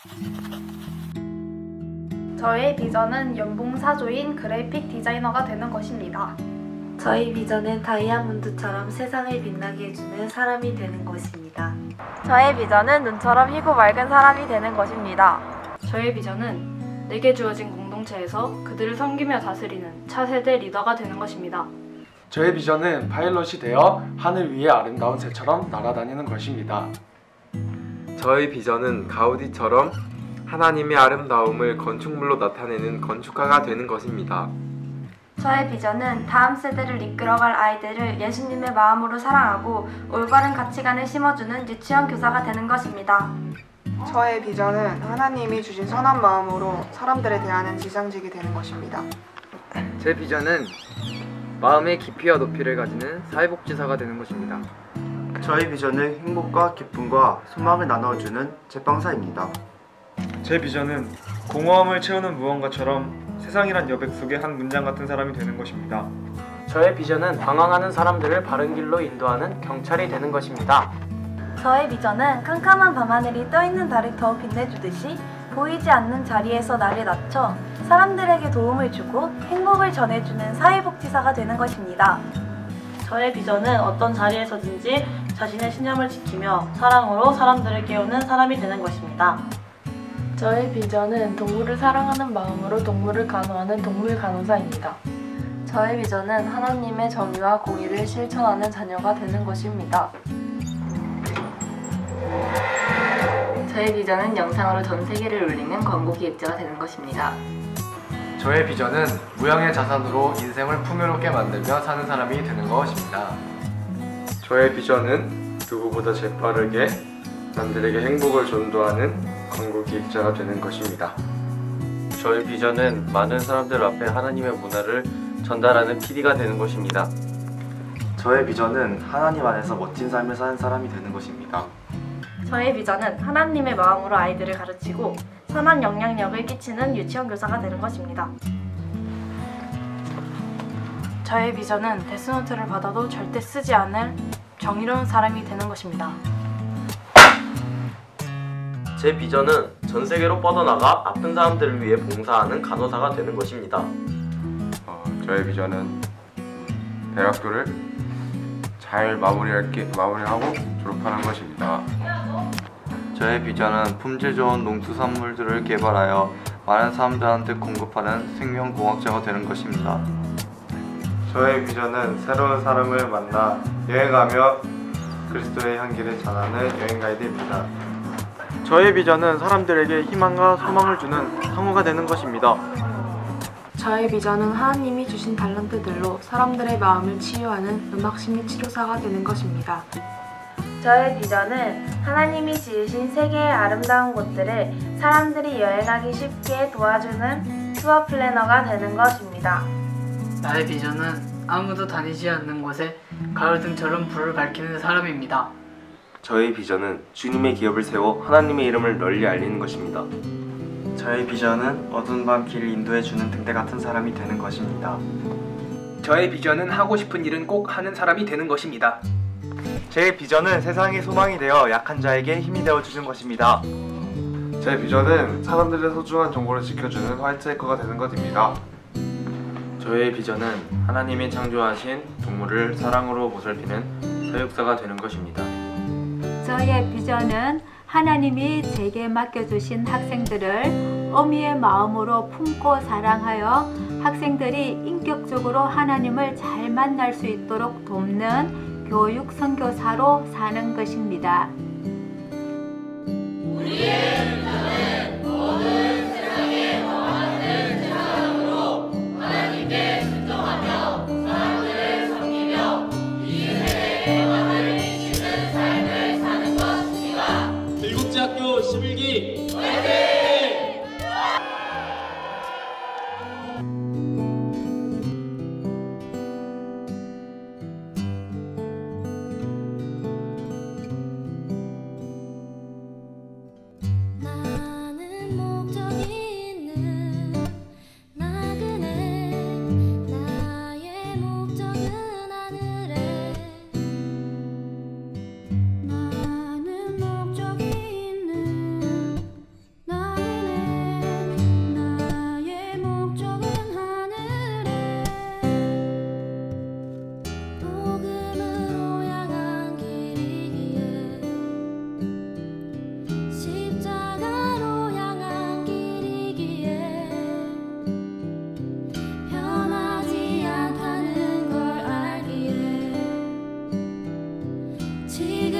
저의 비전은 연봉사조인 그래픽 디자이너가 되는 것입니다. 저희 비전은 다이아몬드처럼 세상을 빛나게 해주는 사람이 되는 것입니다. 저의 비전은 눈처럼 희고 맑은 사람이 되는 것입니다. 저의 비전은 내게 주어진 공동체에서 그들을 섬기며 다스리는 차세대 리더가 되는 것입니다. 저의 비전은 파일럿이 되어 하늘 위의 아름다운 새처럼 날아다니는 것입니다. 저의 비전은 가우디처럼 하나님의 아름다움을 건축물로 나타내는 건축가가 되는 것입니다. 저의 비전은 다음 세대를 이끌어갈 아이들을 예수님의 마음으로 사랑하고 올바른 가치관을 심어주는 유치원 교사가 되는 것입니다. 저의 비전은 하나님이 주신 선한 마음으로 사람들에 대하는 지상직이 되는 것입니다. 제 비전은 마음의 깊이와 높이를 가지는 사회복지사가 되는 것입니다. 저의 비전은 행복과 기쁨과 소망을 나눠주는 제빵사입니다. 제 비전은 공허함을 채우는 무언가처럼 세상이란 여백 속의 한 문장 같은 사람이 되는 것입니다. 저의 비전은 방황하는 사람들을 바른 길로 인도하는 경찰이 되는 것입니다. 저의 비전은 캄캄한 밤하늘이 떠있는 달을 더욱 빛내주듯이 보이지 않는 자리에서 나를 낮춰 사람들에게 도움을 주고 행복을 전해주는 사회복지사가 되는 것입니다. 저의 비전은 어떤 자리에서든지 자신의 신념을 지키며 사랑으로 사람들을 깨우는 사람이 되는 것입니다. 저의 비전은 동물을 사랑하는 마음으로 동물을 간호하는 동물 간호사입니다. 저의 비전은 하나님의 정의와 공의를 실천하는 자녀가 되는 것입니다. 저의 비전은 영상으로 전 세계를 울리는 광고 기획자가 되는 것입니다. 저의 비전은 무형의 자산으로 인생을 풍요롭게 만들며 사는 사람이 되는 것입니다. 저의 비전은 누구보다 재빠르게 남들에게 행복을 전도하는 광고 기획자가 되는 것입니다. 저의 비전은 많은 사람들 앞에 하나님의 문화를 전달하는 PD가 되는 것입니다. 저의 비전은 하나님 안에서 멋진 삶을 사는 사람이 되는 것입니다. 저의 비전은 하나님의 마음으로 아이들을 가르치고 선한 영향력을 끼치는 유치원 교사가 되는 것입니다. 저의 비전은 데스노트를 받아도 절대 쓰지 않을 정의로운 사람이 되는 것입니다. 제 비전은 전 세계로 뻗어나가 아픈 사람들을 위해 봉사하는 간호사가 되는 것입니다. 저의 비전은 대학교를 잘 마무리하고 졸업하는 것입니다. 저의 비전은 품질 좋은 농수산물들을 개발하여 많은 사람들한테 공급하는 생명공학자가 되는 것입니다. 저의 비전은 새로운 사람을 만나 여행하며 그리스도의 향기를 전하는 여행 가이드입니다. 저의 비전은 사람들에게 희망과 소망을 주는 상호가 되는 것입니다. 저의 비전은 하나님이 주신 달란트들로 사람들의 마음을 치유하는 음악심리치료사가 되는 것입니다. 저의 비전은 하나님이 지으신 세계의 아름다운 곳들을 사람들이 여행하기 쉽게 도와주는 투어 플래너가 되는 것입니다. 나의 비전은 아무도 다니지 않는 곳에 가로등처럼 불을 밝히는 사람입니다. 저의 비전은 주님의 기업을 세워 하나님의 이름을 널리 알리는 것입니다. 저의 비전은 어두운 밤 길을 인도해주는 등대 같은 사람이 되는 것입니다. 저의 비전은 하고 싶은 일은 꼭 하는 사람이 되는 것입니다. 제 비전은 세상의 소망이 되어 약한 자에게 힘이 되어주는 것입니다. 제 비전은 사람들의 소중한 정보를 지켜주는 화이트해커가 되는 것입니다. 저의 비전은 하나님이 창조하신 동물을 사랑으로 보살피는 사육사가 되는 것입니다. 저의 비전은 하나님이 제게 맡겨주신 학생들을 어미의 마음으로 품고 사랑하여 학생들이 인격적으로 하나님을 잘 만날 수 있도록 돕는 교육 선교사로 사는 것입니다. 우리의 비전은 모든 세상에 원하는 세상으로 하나님께 순종하며 사람들을 섬기며 이 세대에 영광을 미치는 삶을 사는 것입니다. 들국지학교 11기 화이팅! 지금